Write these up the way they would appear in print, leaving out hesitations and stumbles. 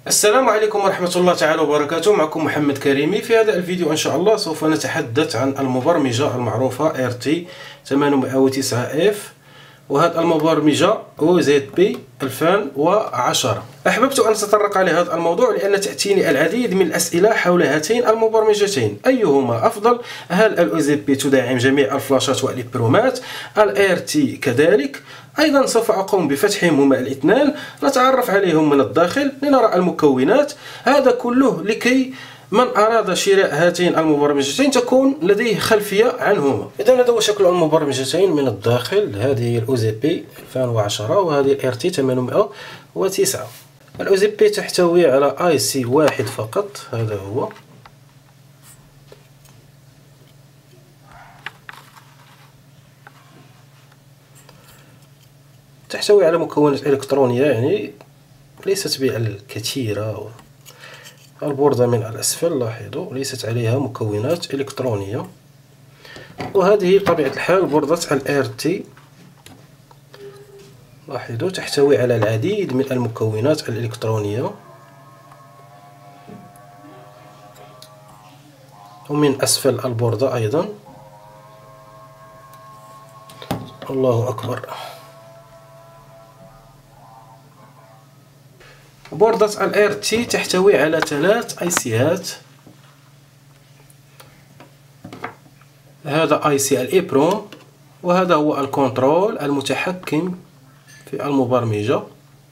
السلام عليكم ورحمة الله تعالى وبركاته. معكم محمد كريمي. في هذا الفيديو إن شاء الله سوف نتحدث عن المبرمجة المعروفة RT809F، وهذه المبرمجة OZP 2010. أحببت أن أتطرق لهذا الموضوع لأن تأتيني العديد من الأسئلة حول هاتين المبرمجتين. أيهما أفضل؟ هل ال OZP تدعم جميع الفلاشات والإبرومات؟ ال RT كذلك؟ أيضا سوف أقوم بفتحهم هما الاثنان، نتعرف عليهم من الداخل لنرى المكونات. هذا كله لكي من أراد شراء هاتين المبرمجتين تكون لديه خلفية عنهما. إذا هذا هو شكل المبرمجتين من الداخل. هذه ال OZP 2010 وهذه ال RT 809. ال OZP تحتوي على IC واحد فقط، هذا هو. تحتوي على مكونات إلكترونية يعني ليست بالكثيرة. البوردة من الأسفل لاحظوا ليست عليها مكونات إلكترونية. وهذه بطبيعة الحال بوردة ال RT، لاحظوا تحتوي على العديد من المكونات الإلكترونية. ومن أسفل البوردة أيضا، الله أكبر. بوردة ال RT تحتوي على 3 ICات. هذا IC الإبروم، وهذا هو الكنترول المتحكم في المبرمجة،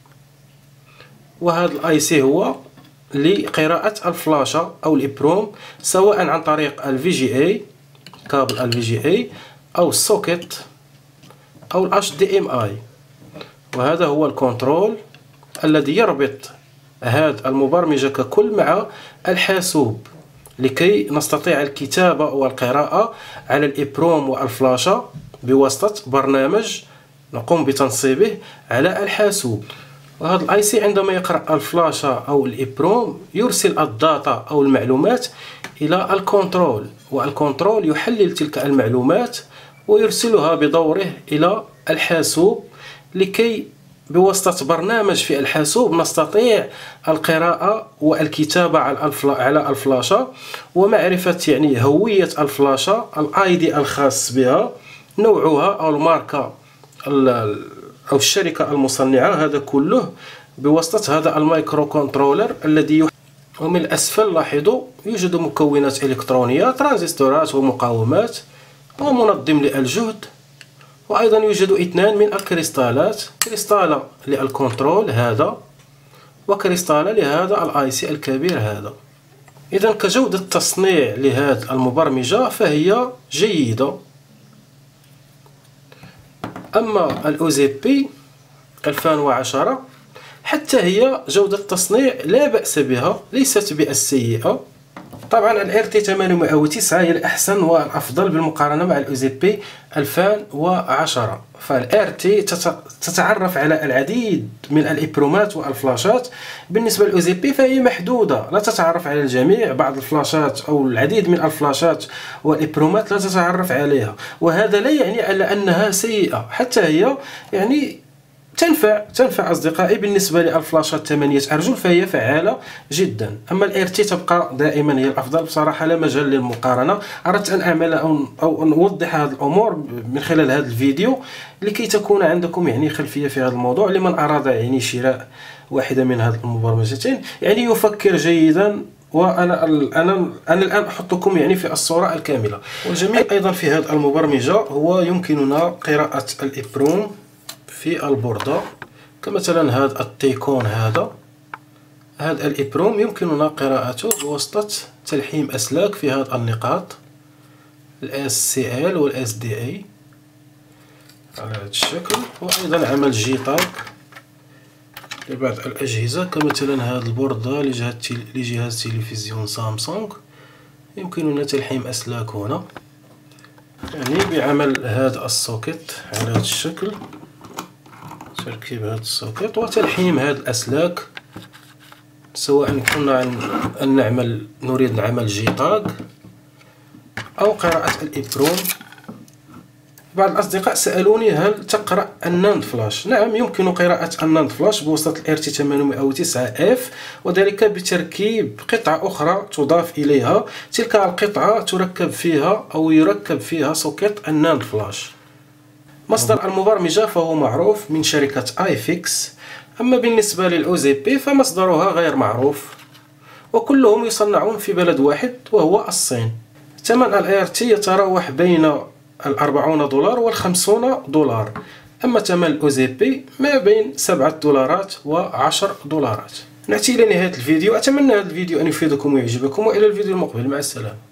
وهذا ال IC هو لقراءة الفلاشة أو الإبروم سواء عن طريق ال VGA، كابل ال VGA، أو السوكت أو ال HDMI. وهذا هو الكنترول الذي يربط هذه المبرمجة ككل مع الحاسوب لكي نستطيع الكتابة والقراءة على الإبروم والفلاشة بواسطة برنامج نقوم بتنصيبه على الحاسوب. وهذا الاي سي عندما يقرأ الفلاشة أو الإبروم يرسل الداتا أو المعلومات إلى الكنترول، والكنترول يحلل تلك المعلومات ويرسلها بدوره إلى الحاسوب لكي بواسطة برنامج في الحاسوب نستطيع القراءة والكتابة على الفلاشة، ومعرفة يعني هوية الفلاشة، الاي الخاص بها، نوعها أو الماركة أو الشركة المصنعة. هذا كله بواسطة هذا المايكرو كنترولر الذي ومن الأسفل لاحظوا يوجد مكونات إلكترونية، ترانزستورات ومقاومات ومنظم للجهد. وأيضا يوجد 2 من الكريستالات، كريستالة للكنترول هذا، وكريستالة لهذا الاي سي الكبير هذا. إذا كجودة تصنيع لهذه المبرمجة فهي جيدة. أما ال OZP 2010 حتى هي جودة تصنيع لا بأس بها، ليست بالسيئة. طبعا ال RT 809 هي الأحسن والأفضل بالمقارنة مع ال OZP 2010. فال RT تتعرف على العديد من الإبرومات والفلاشات. بالنسبة لل OZP فهي محدودة، لا تتعرف على الجميع. بعض الفلاشات أو العديد من الفلاشات والإبرومات لا تتعرف عليها، وهذا لا يعني على أنها سيئة، حتى هي يعني تنفع أصدقائي. بالنسبة للفلاشات 8 أرجل فهي فعالة جدا. أما ال RT تبقى دائما هي الأفضل بصراحة، لا مجال للمقارنة. أردت أن أعمل أو أن أوضح هذه الأمور من خلال هذا الفيديو لكي تكون عندكم يعني خلفية في هذا الموضوع. لمن أراد يعني شراء واحدة من هذه المبرمجتين يعني يفكر جيدا، وأنا الآن أحطكم يعني في الصورة الكاملة. والجميل أيضا في هذه المبرمجة هو يمكننا قراءة الإبروم في البوردة، كمثلا هذا التيكون هذا الإبروم يمكننا قراءته بواسطة تلحيم أسلاك في هذه النقاط ال SCL وال SDA على هذا الشكل. وأيضا عمل جيتاج لبعض الأجهزة، كمثلا هذه البوردة لجهاز تلفزيون سامسونج يمكننا تلحيم أسلاك هنا، يعني بعمل هذا السوكت على هذا الشكل، تركيب هذا السوكت وتلحيم هذه الأسلاك، سواء كنا نريد نعمل جيتاج أو قراءة الإبروم بعض الأصدقاء سألوني هل تقرأ الناند فلاش؟ نعم، يمكن قراءة الناند فلاش بواسطة ال RT809F، وذلك بتركيب قطعة أخرى تضاف إليها. تلك القطعة تركب فيها أو يركب فيها سوكيت الناند فلاش. مصدر المبرمجة فهو معروف من شركة iFix. أما بالنسبة للOZP فمصدرها غير معروف، وكلهم يصنعون في بلد واحد وهو الصين. ثمن ال RT يتراوح بين $40 و$50. أما ثمن الOZP ما بين $7 و$10. نأتي إلى نهاية الفيديو. أتمنى هذا الفيديو أن يفيدكم ويعجبكم، وإلى الفيديو المقبل. مع السلامة.